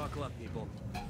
Buckle up, people.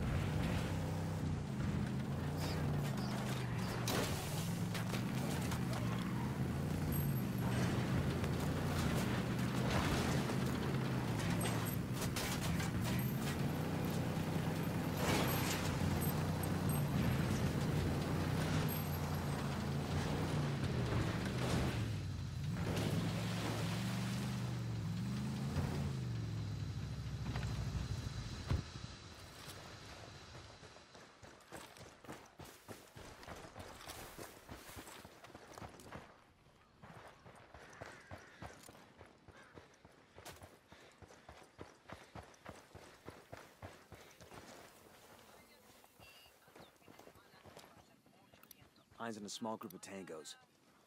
Heinz in a small group of tangos.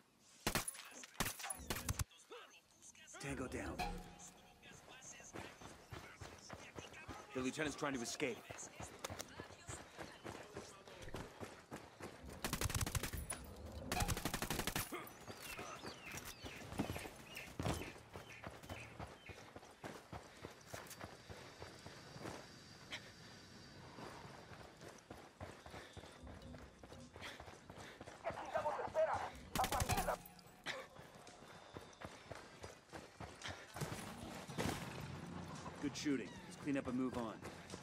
Tango down. The lieutenant's trying to escape. Good shooting. Let's clean up and move on.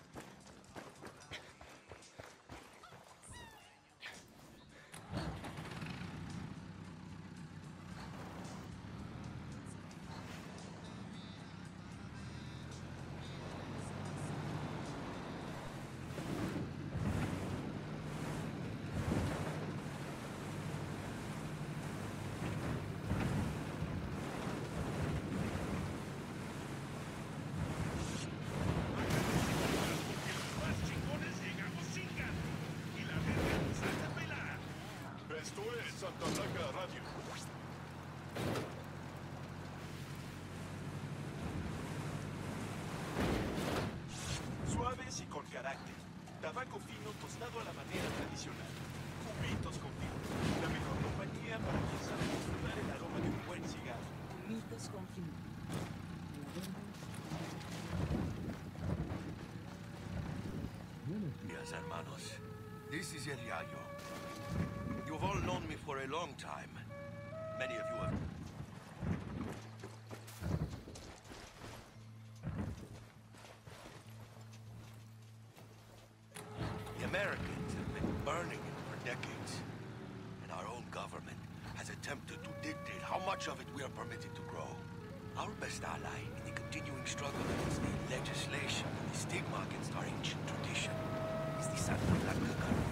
Esto es Santa Blanca Radio. Suaves y con carácter. Tabaco fino tostado a la manera tradicional. Cubitos contigo. La mejor compañía para quien sabe disfrutar el aroma de un buen cigarro. Cubitos con fino. Buenos días, hermanos. This is El Yayo. You've all known me for a long time. Many of you have... The Americans have been burning it for decades. And our own government has attempted to dictate how much of it we are permitted to grow. Our best ally in the continuing struggle against the legislation and the stigma against our ancient tradition is the Santa Blanca government.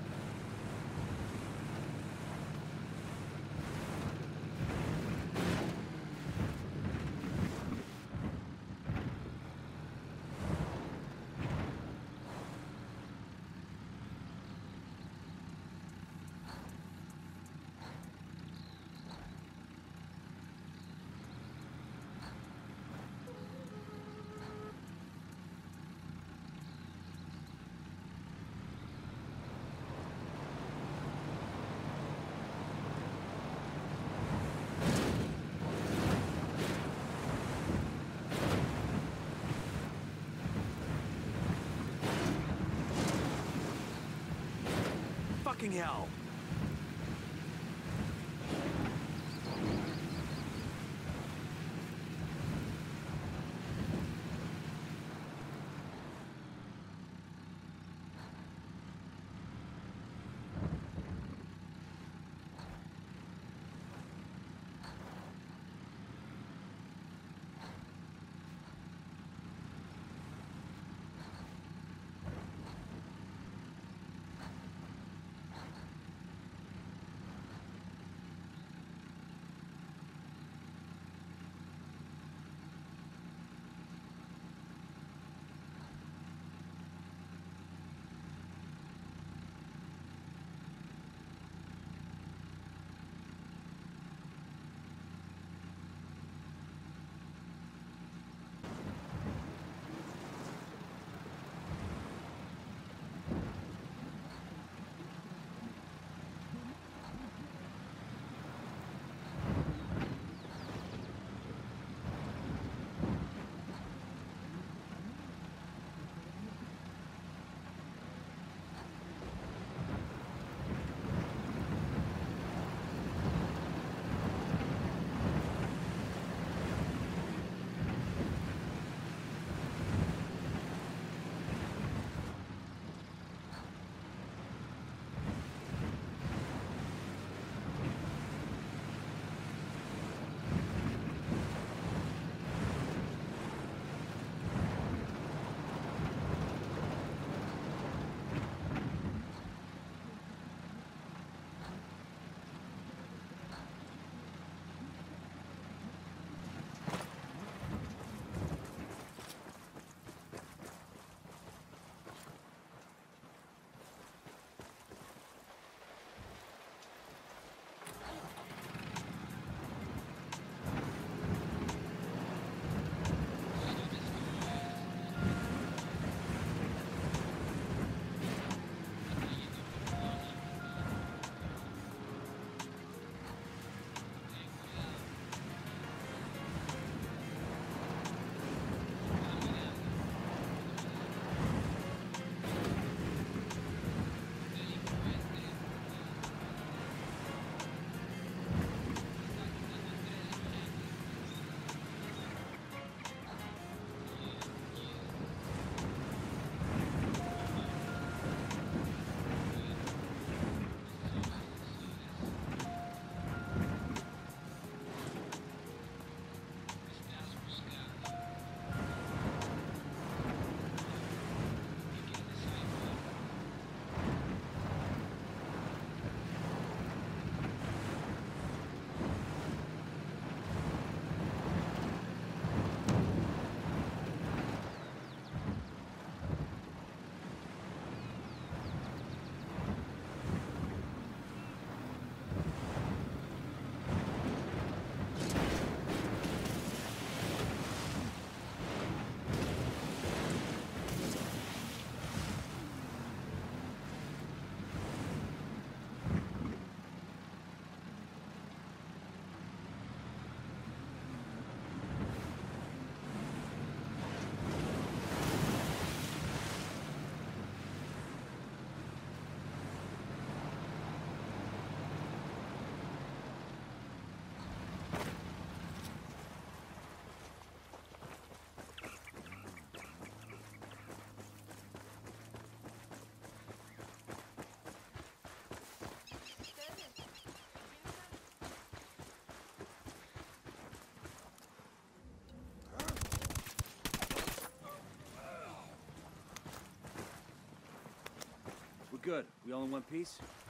Fucking hell! Good. We all in one piece?